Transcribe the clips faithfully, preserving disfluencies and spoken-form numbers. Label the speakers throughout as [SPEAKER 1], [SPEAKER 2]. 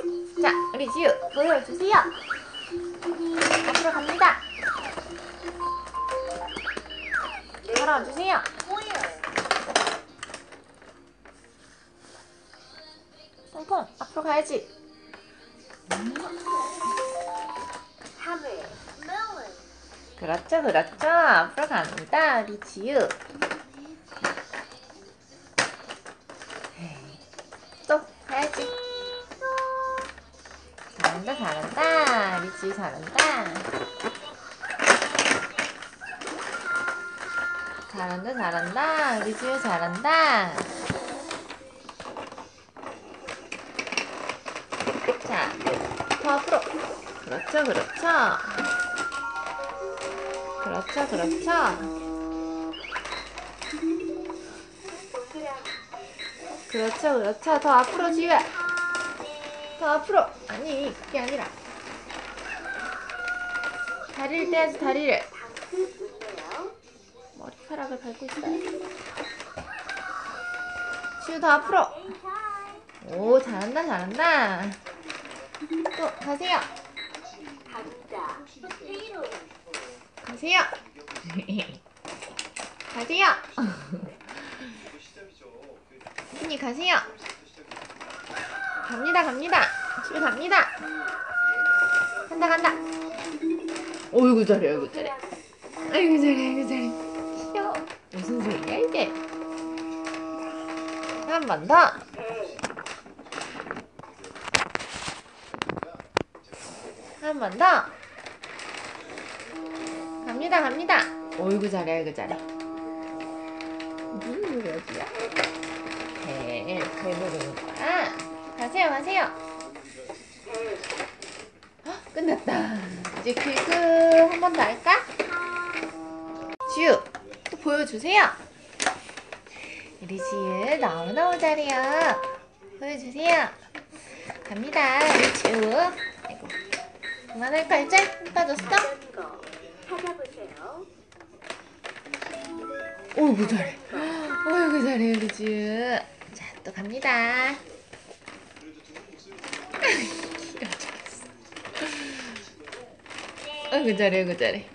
[SPEAKER 1] 자, 우리 지우 보여주세요. 앞으로 갑니다. 걸어주세요. 퐁퐁 앞으로 가야지. 그렇죠, 그렇죠. 앞으로 갑니다. 우리 지우. 또 가야지. 잘한다, 잘한다. 우리 지우 잘한다. 잘한다, 잘한다. 우리 지우 잘한다. 자, 더 앞으로. 그렇죠, 그렇죠. 그렇죠, 그렇죠. 그렇죠, 그렇죠. 더 앞으로, 지우야. 더 앞으로. 아니, 그게 아니라. 다리를 떼야지, 다리를. 머리카락을 밟고 있어요. 지우, 더 앞으로. 오, 잘한다, 잘한다. 또, 가세요. 가세요. 가세요. 언니 가세요. 갑니다, 갑니다. 집에 갑니다. 간다, 간다. 어이구 잘해, 어이구 잘해. 아이고 잘해, 아이고 잘해. 귀여워. 무슨 소리야 이게? 한 번 더. 한 번 더. 갑니다, 갑니다. 어이구 잘해, 어이구 잘해. 무슨 소리야? 배, 배 부르는 거야. 가세요, 가세요. 헉, 끝났다. 이제 퀴즈 한 번 더 할까? 지우, 또 보여주세요. 우리 지우 너무너무 잘해요. 보여주세요. 갑니다, 우리 지우. 아이고, 그만할까 이제? 빠졌어? 어이구 잘해. 어이구 잘해, 우리 지우. 자, 또 갑니다. 어이구 잘해, 어이구 잘해.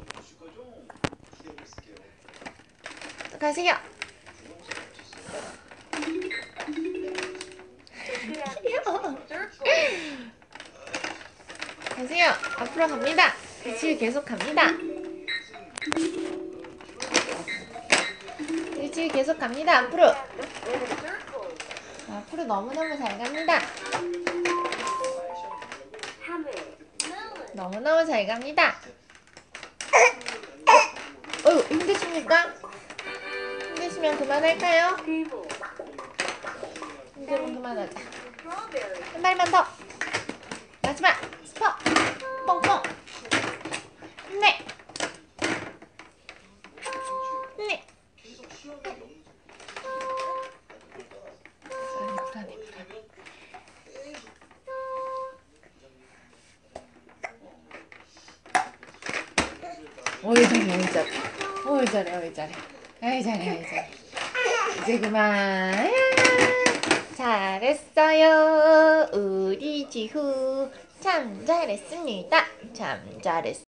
[SPEAKER 1] 또 가세요. 가세요. 앞으로 갑니다. 지우 계속 갑니다. 지우 계속 갑니다. 앞으로. 앞으로 너무너무 잘 갑니다. 너무너무 잘 갑니다. 어휴, 힘드십니까? 힘드시면 그만할까요? 힘들면 그만하자. 한 발만 더. 마지막 스포. 뽕뽕. 힘내. 힘내. 불안해, 불안해. 어이 잘해, 어이 잘해. 어이 잘해, 어이 잘해. 어이 잘해, 어이 잘해. 이제 그만. 잘했어요. 우리 지후 참 잘했습니다. 참 잘했어요.